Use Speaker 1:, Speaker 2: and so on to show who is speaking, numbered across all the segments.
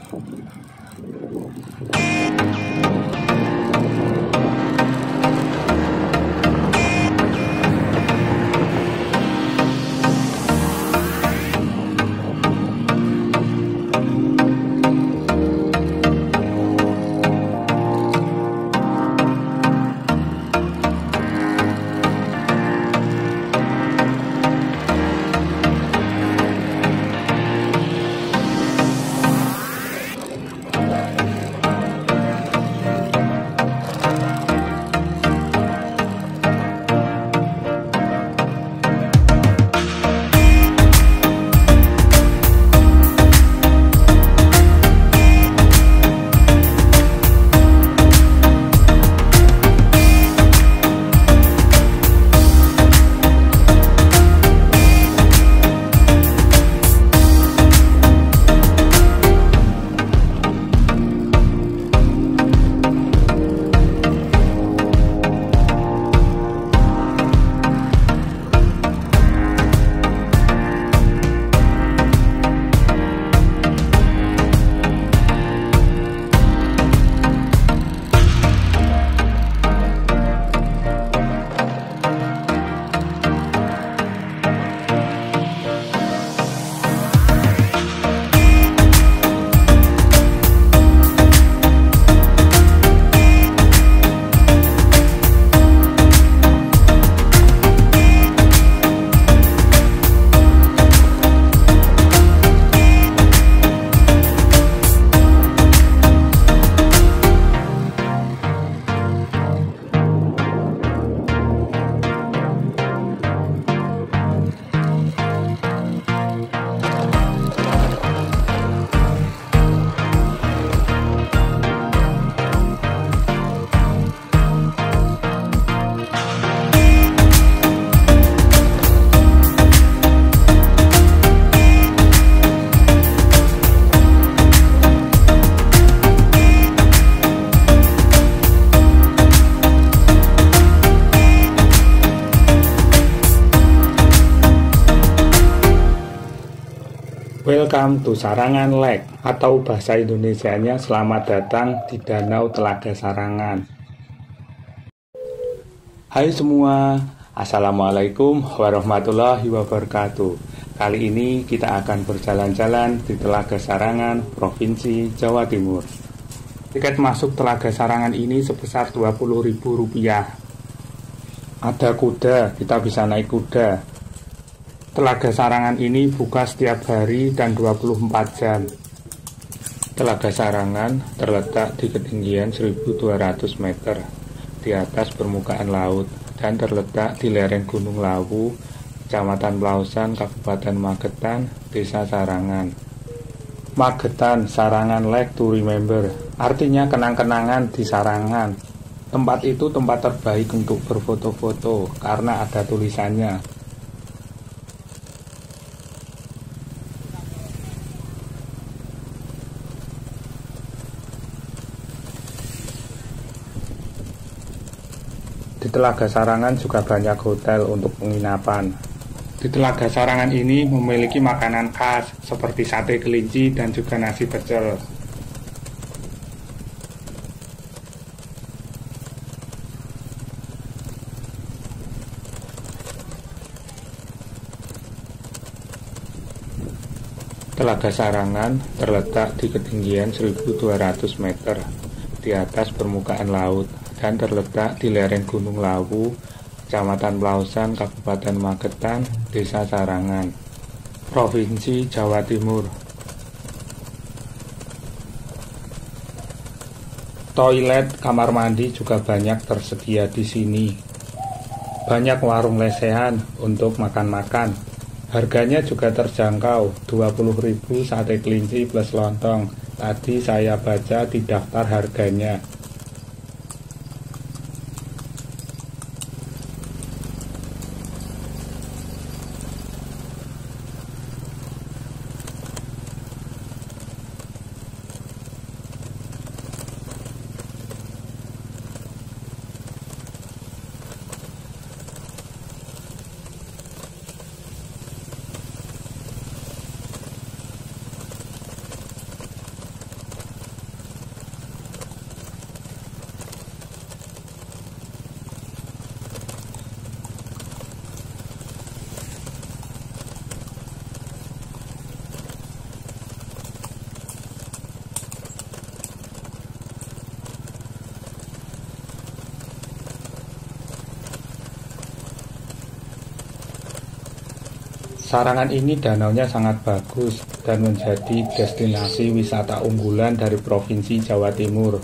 Speaker 1: Welcome to Sarangan Lake, atau bahasa Indonesianya selamat datang di Danau Telaga Sarangan. Hai semua, Assalamualaikum warahmatullahi wabarakatuh. Kali ini kita akan berjalan-jalan di Telaga Sarangan, Provinsi Jawa Timur. Tiket masuk Telaga Sarangan ini sebesar Rp20.000. Ada kuda, kita bisa naik kuda. Telaga Sarangan ini buka setiap hari dan 24 jam. Telaga Sarangan terletak di ketinggian 1.200 meter di atas permukaan laut dan terletak di lereng Gunung Lawu, Kecamatan Pelausan, Kabupaten Magetan, Desa Sarangan. Magetan, Sarangan Lake to remember, artinya kenang-kenangan di Sarangan. Tempat itu tempat terbaik untuk berfoto-foto karena ada tulisannya. Di Telaga Sarangan juga banyak hotel untuk penginapan. Di Telaga Sarangan ini memiliki makanan khas seperti sate kelinci dan juga nasi pecel. Telaga Sarangan terletak di ketinggian 1.200 meter di atas permukaan laut dan terletak di lereng Gunung Lawu, Kecamatan Pelausan, Kabupaten Magetan, Desa Sarangan, Provinsi Jawa Timur. Toilet, kamar mandi juga banyak tersedia di sini. Banyak warung lesehan untuk makan-makan. Harganya juga terjangkau, Rp20.000 sate kelinci plus lontong. Tadi saya baca di daftar harganya. Sarangan ini danaunya sangat bagus dan menjadi destinasi wisata unggulan dari Provinsi Jawa Timur.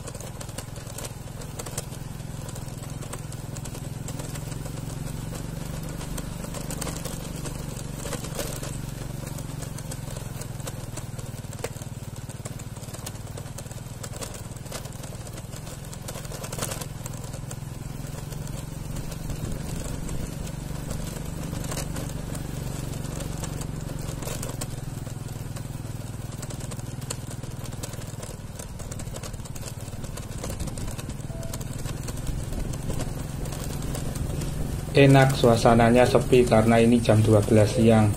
Speaker 1: Enak, suasananya sepi karena ini jam 12 siang.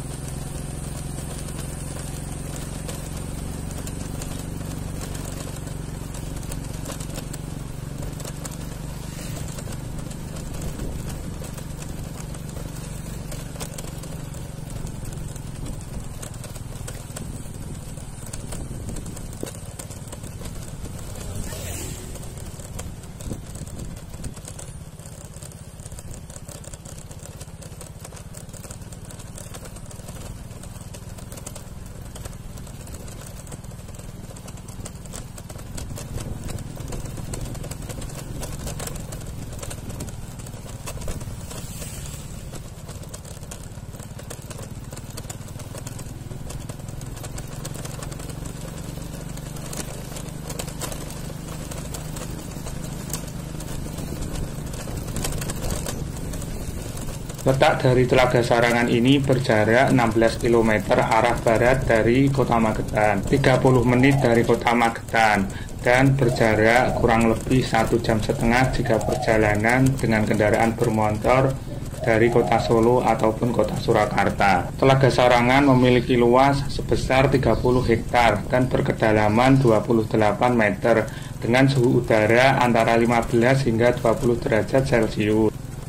Speaker 1: Letak dari Telaga Sarangan ini berjarak 16 km arah barat dari Kota Magetan, 30 menit dari Kota Magetan, dan berjarak kurang lebih 1,5 jam jika perjalanan dengan kendaraan bermotor dari Kota Solo ataupun Kota Surakarta. Telaga Sarangan memiliki luas sebesar 30 hektar dan berkedalaman 28 meter dengan suhu udara antara 15 hingga 20 derajat Celcius.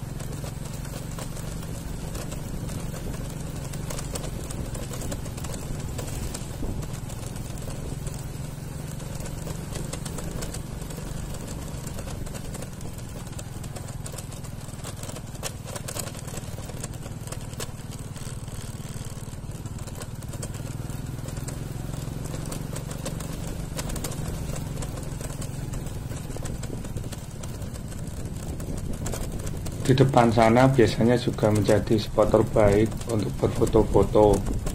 Speaker 1: Di depan sana biasanya juga menjadi spot terbaik untuk berfoto-foto.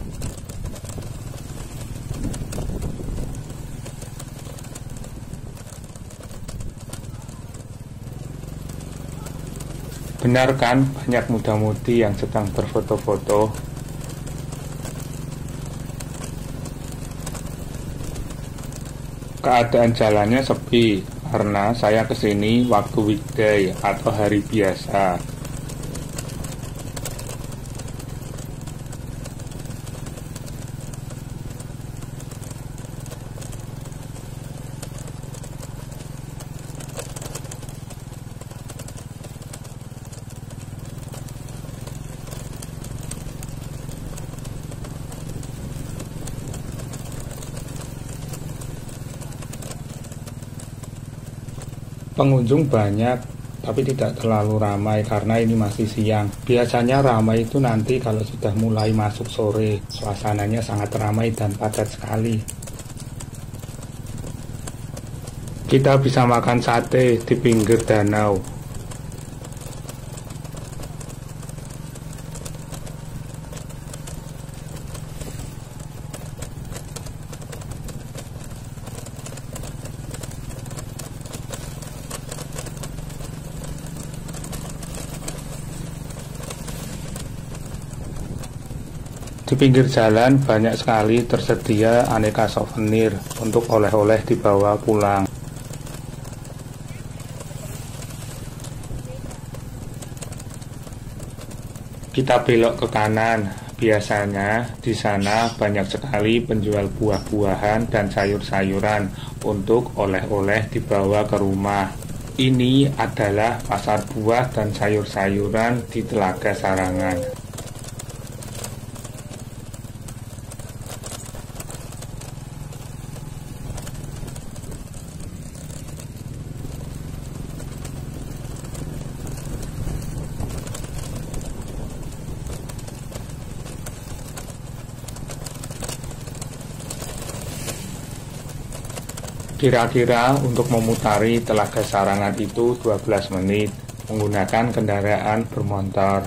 Speaker 1: Benar kan, banyak muda-mudi yang sedang berfoto-foto. Keadaan jalannya sepi karena saya kesini waktu weekday atau hari biasa. Pengunjung banyak, tapi tidak terlalu ramai karena ini masih siang. Biasanya ramai itu nanti kalau sudah mulai masuk sore. Suasananya sangat ramai dan padat sekali. Kita bisa makan sate di pinggir danau. Di pinggir jalan banyak sekali tersedia aneka souvenir untuk oleh-oleh dibawa pulang. Kita belok ke kanan. Biasanya di sana banyak sekali penjual buah-buahan dan sayur-sayuran untuk oleh-oleh dibawa ke rumah. Ini adalah pasar buah dan sayur-sayuran di Telaga Sarangan. Kira-kira untuk memutari Telaga Sarangan itu 12 menit menggunakan kendaraan bermotor.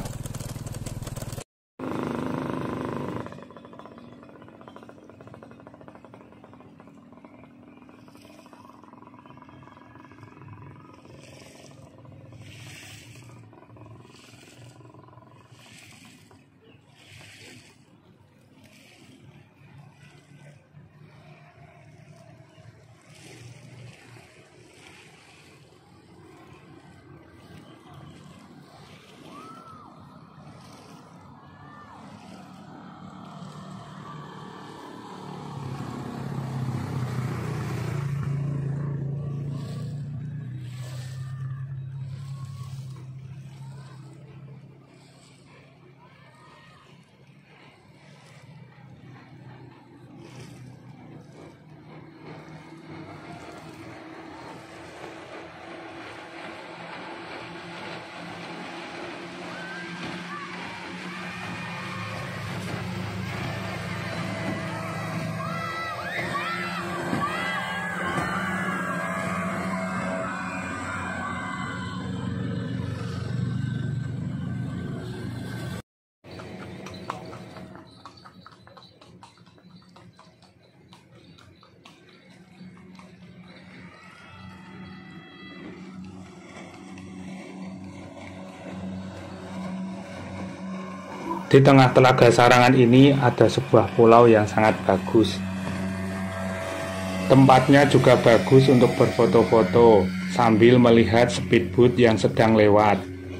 Speaker 1: Di tengah Telaga Sarangan ini ada sebuah pulau yang sangat bagus. Tempatnya juga bagus untuk berfoto-foto sambil melihat speedboat yang sedang lewat.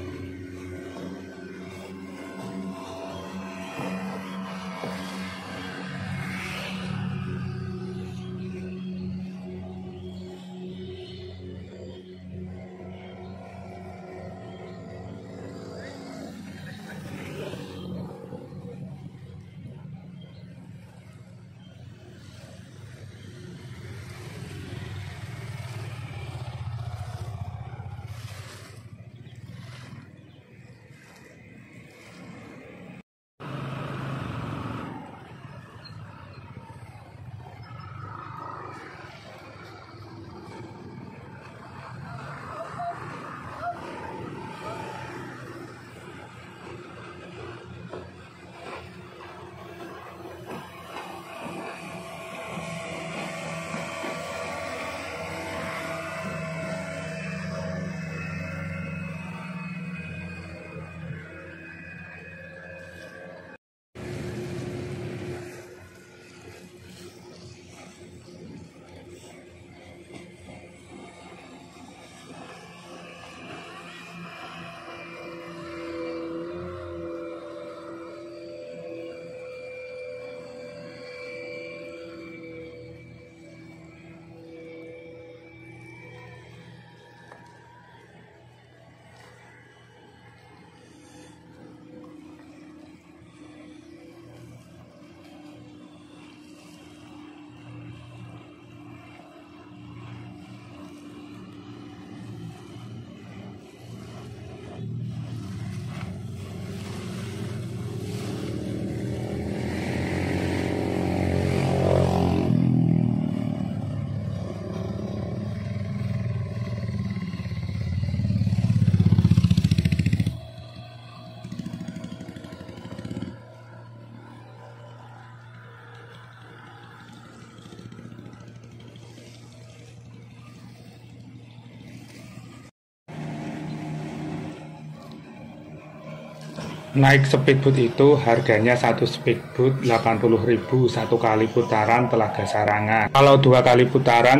Speaker 1: Naik speedboat itu harganya satu speedboat 80.000 satu kali putaran Telaga Sarangan. Kalau 2 kali putaran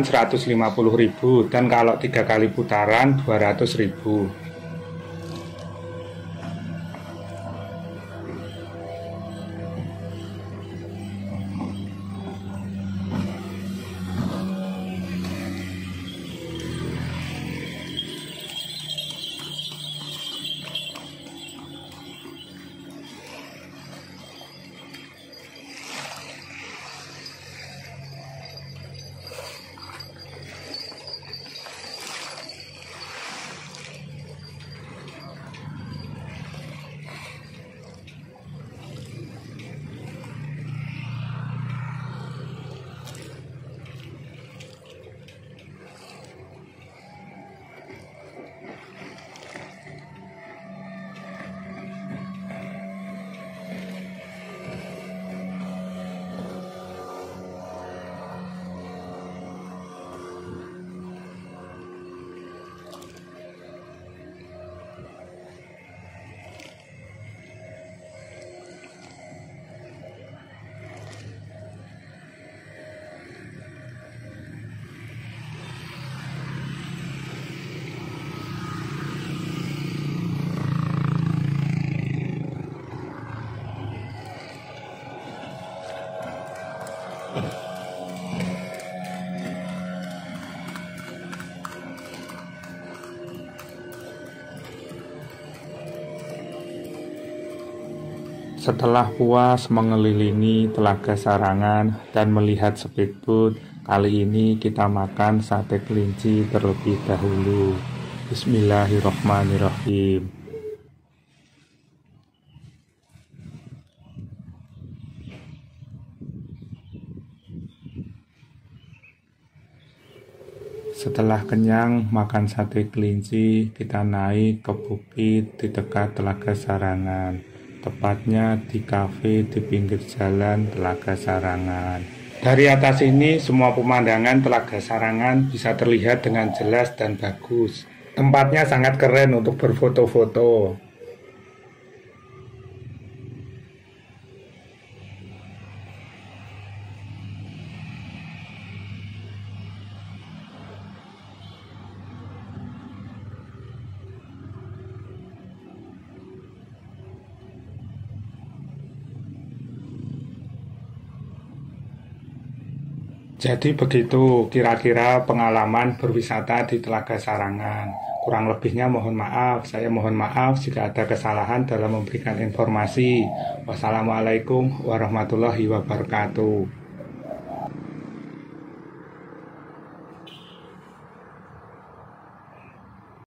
Speaker 1: 150.000 dan kalau 3 kali putaran 200.000. Setelah puas mengelilingi Telaga Sarangan dan melihat speedboat, kali ini kita makan sate kelinci terlebih dahulu. Bismillahirrohmanirrohim. Setelah kenyang makan sate kelinci, kita naik ke bukit di dekat Telaga Sarangan. Tepatnya di kafe di pinggir jalan Telaga Sarangan. Dari atas ini semua pemandangan Telaga Sarangan bisa terlihat dengan jelas dan bagus. Tempatnya sangat keren untuk berfoto-foto. Jadi begitu kira-kira pengalaman berwisata di Telaga Sarangan. Kurang lebihnya mohon maaf, saya mohon maaf jika ada kesalahan dalam memberikan informasi. Wassalamualaikum warahmatullahi wabarakatuh.